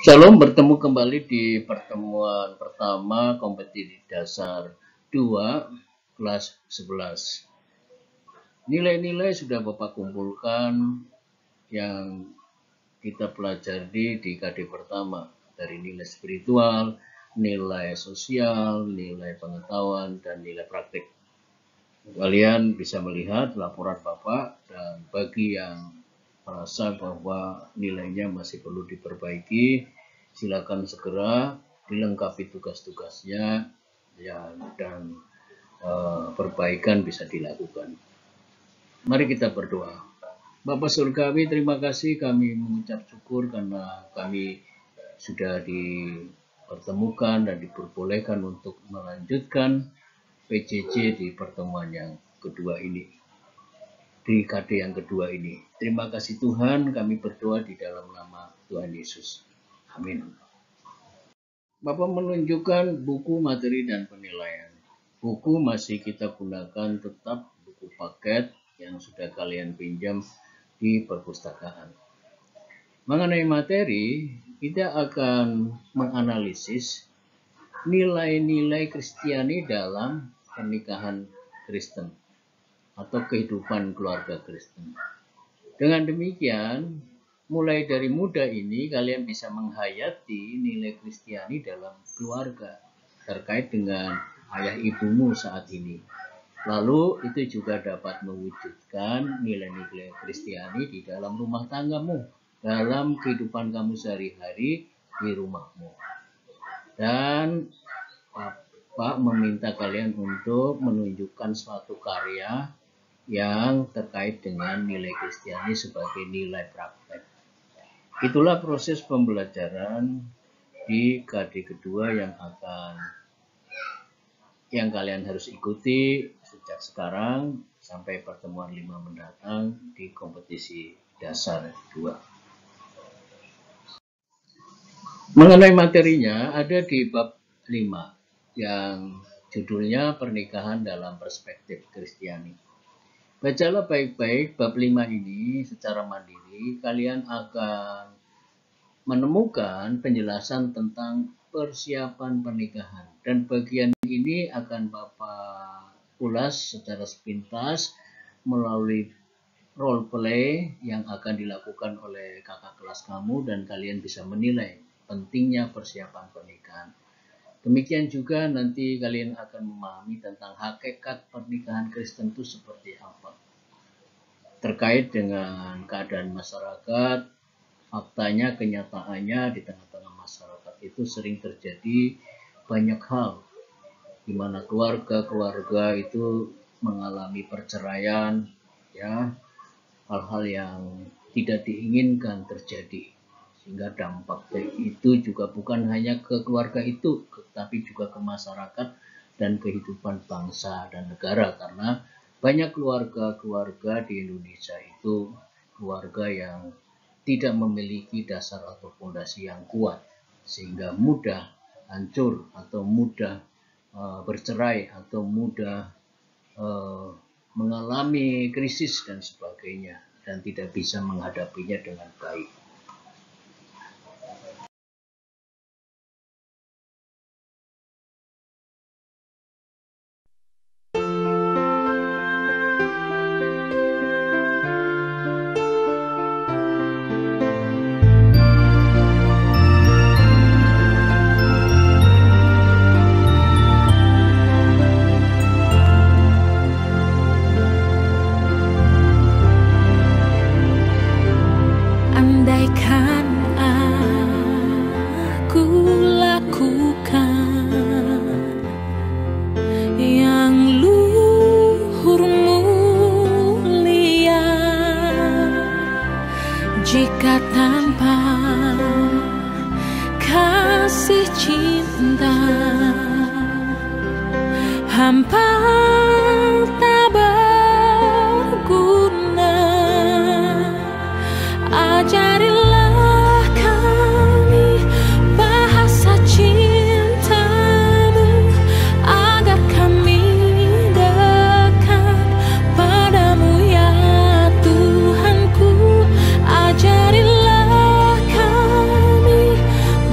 Shalom, bertemu kembali di pertemuan pertama kompetisi dasar 2 kelas 11. Nilai-nilai sudah Bapak kumpulkan yang kita pelajari di KD pertama, dari nilai spiritual, nilai sosial, nilai pengetahuan, dan nilai praktik. Kalian bisa melihat laporan Bapak, dan bagi yang merasa bahwa nilainya masih perlu diperbaiki, silakan segera dilengkapi tugas-tugasnya ya, dan perbaikan bisa dilakukan. Mari kita berdoa. Bapa Surgawi, terima kasih, kami mengucap syukur karena kami sudah dipertemukan dan diperbolehkan untuk melanjutkan PJJ di pertemuan yang kedua ini, di KD yang kedua ini. Terima kasih Tuhan, kami berdoa di dalam nama Tuhan Yesus. Amin. Bapak menunjukkan buku materi dan penilaian. Buku masih kita gunakan tetap buku paket yang sudah kalian pinjam di perpustakaan. Mengenai materi, kita akan menganalisis nilai-nilai Kristiani dalam pernikahan Kristen atau kehidupan keluarga Kristen. Dengan demikian, mulai dari muda ini kalian bisa menghayati nilai Kristiani dalam keluarga terkait dengan ayah ibumu saat ini. Lalu itu juga dapat mewujudkan nilai-nilai Kristiani di dalam rumah tanggamu, dalam kehidupan kamu sehari-hari di rumahmu. Dan Bapak meminta kalian untuk menunjukkan suatu karya yang terkait dengan nilai Kristiani sebagai nilai praktek. Itulah proses pembelajaran di KD kedua yang kalian harus ikuti sejak sekarang sampai pertemuan 5 mendatang di kompetisi dasar 2. Mengenai materinya ada di bab 5 yang judulnya pernikahan dalam perspektif Kristiani. Bacalah baik-baik bab 5 ini secara mandiri, kalian akan menemukan penjelasan tentang persiapan pernikahan. Dan bagian ini akan Bapak ulas secara sepintas melalui role play yang akan dilakukan oleh kakak kelas kamu, dan kalian bisa menilai pentingnya persiapan pernikahan. Demikian juga nanti kalian akan memahami tentang hakikat pernikahan Kristen itu seperti apa. Terkait dengan keadaan masyarakat, faktanya, kenyataannya di tengah-tengah masyarakat itu sering terjadi banyak hal di mana keluarga itu mengalami perceraian, ya, hal-hal yang tidak diinginkan terjadi. Sehingga dampak itu juga bukan hanya ke keluarga itu, tetapi juga ke masyarakat dan kehidupan bangsa dan negara. Karena banyak keluarga di Indonesia itu keluarga yang tidak memiliki dasar atau fondasi yang kuat, sehingga mudah hancur atau mudah bercerai atau mudah mengalami krisis dan sebagainya, dan tidak bisa menghadapinya dengan baik. Andaikan aku lakukan yang luhur mulia, jika tanpa kasih cinta hampa tak berguna. Ajarilah kami bahasa cintamu, agar kami dekat padamu ya Tuhanku. Ajarilah kami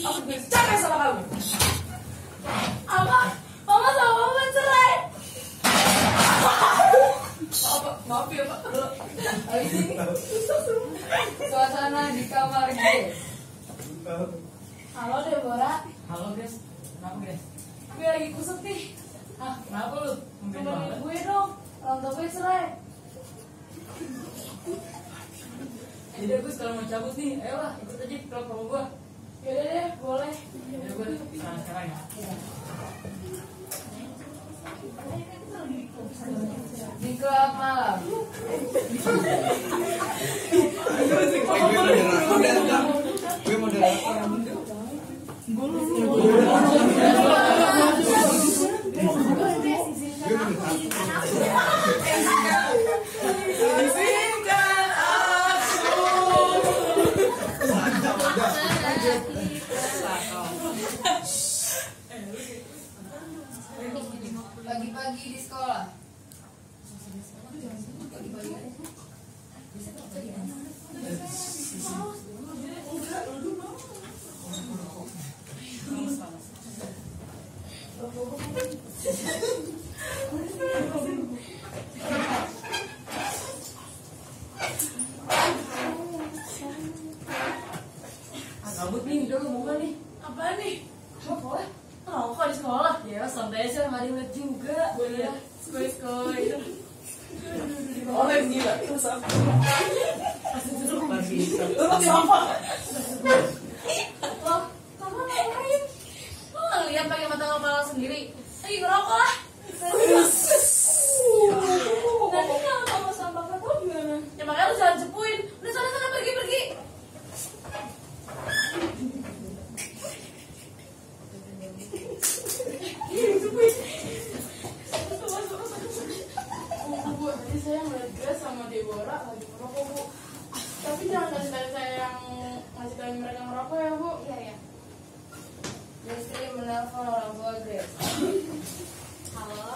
Aku udah capek sama kamu. Apa? Mama sama Mama cerai. Maaf ya Pak. Habis ini suasana di kamar guys. Halo Deborah. Halo guys, kenapa guys? Gue lagi kusut nih. Hah, kenapa lu? Mungkin Temenin banget. gue dong. Orang tua gue cerai. Jadi gue sekarang mau cabut nih, ayolah ikut aja ke klub sama gue. Yaudah deh, boleh. Ya gue sekarang ya. Di klub malam. Gue moderator. Pagi-pagi di sekolah. Cabut nih, udah lu mau nih. Apaan nih? Apa? Rokok di sekolah? Ya santai aja, nggak diinget juga. Boleh. Skoy-skoy. Oh gila, terus apa? Loh, kamu ngapain? Lo nggak ngeliat pakai mata kepala sendiri? Lagi ngerokok lah. Nanti kalau kamu sama bapak gue gimana? Ya makanya lu jangan cepuin. Udah sana pergi. Bu, tadi saya ngeliat Grace sama Deborah lagi ngerokok, Bu. Tapi jangan kasih tahu saya yang ngasih tahu mereka ngerokok ya, Bu. Iya. Istri menelpon orang tua Grace. Halo,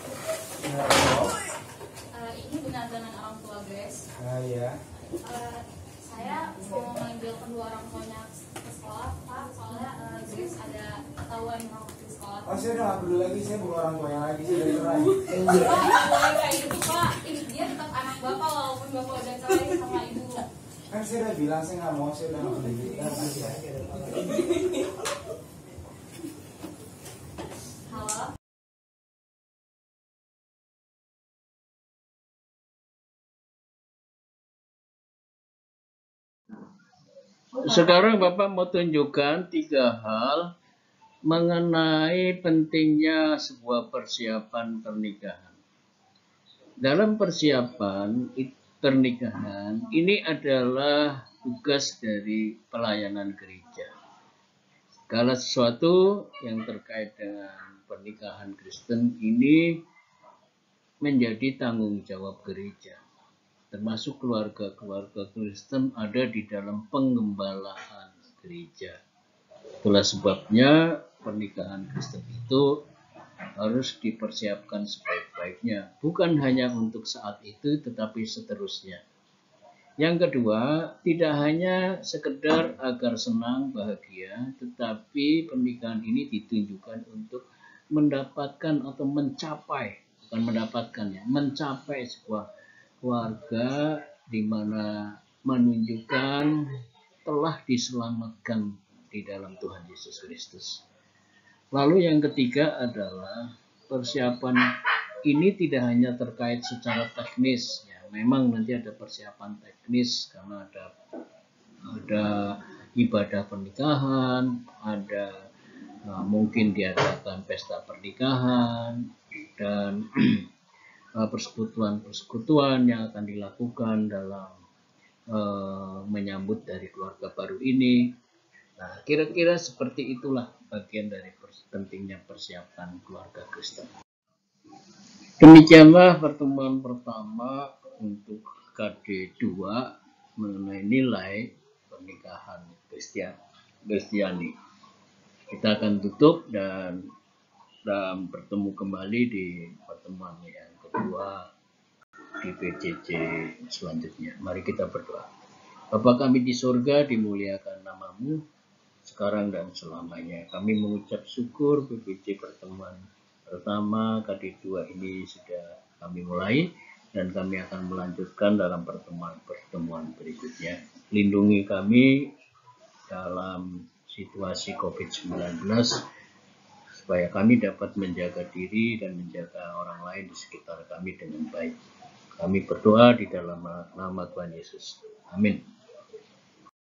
ini benar dengan orang tua Grace. Iya. Saya mau manggil kedua orang tuanya ke sekolah, Pak. Soalnya Grace ada ketahuan merokok di sekolah. Oh, saya udah nggak peduli lagi, saya bukan orang tuanya lagi, saya udah cerai. Pak, boleh kayak gitu, Pak. Ini dia tetap anak Bapak walaupun Bapak udah cerai sama Ibu. Kan saya udah bilang saya nggak mau, saya udah nggak peduli. Halo. Sekarang Bapak mau tunjukkan 3 hal mengenai pentingnya sebuah persiapan pernikahan. Dalam persiapan pernikahan, ini adalah tugas dari pelayanan gereja. Segala sesuatu yang terkait dengan pernikahan Kristen ini menjadi tanggung jawab gereja. Termasuk keluarga-keluarga Kristen ada di dalam pengembalaan gereja. Itulah sebabnya pernikahan Kristen itu harus dipersiapkan sebaik-baiknya. Bukan hanya untuk saat itu, tetapi seterusnya. Yang kedua, tidak hanya sekedar agar senang, bahagia, tetapi pernikahan ini ditunjukkan untuk mendapatkan atau mencapai, bukan mendapatkan ya, mencapai sebuah keluarga di mana menunjukkan telah diselamatkan di dalam Tuhan Yesus Kristus. Lalu yang ketiga adalah persiapan ini tidak hanya terkait secara teknis, ya, memang nanti ada persiapan teknis karena ada ibadah pernikahan, ada mungkin diadakan pesta pernikahan dan persekutuan-persekutuan yang akan dilakukan dalam menyambut dari keluarga baru ini. Nah, kira-kira seperti itulah bagian dari pentingnya persiapan keluarga Kristen. Demikianlah pertemuan pertama untuk KD2 mengenai nilai pernikahan Kristiani. Kita akan tutup dan bertemu kembali di pertemuan yang kedua di PJJ selanjutnya. Mari kita berdoa. Bapa kami di surga, dimuliakan namamu. sekarang dan selamanya. Kami mengucap syukur PPC pertemuan pertama KD2 ini sudah kami mulai, dan kami akan melanjutkan dalam pertemuan-pertemuan berikutnya. Lindungi kami dalam situasi COVID-19 supaya kami dapat menjaga diri dan menjaga orang lain di sekitar kami dengan baik. Kami berdoa di dalam nama Tuhan Yesus. Amin.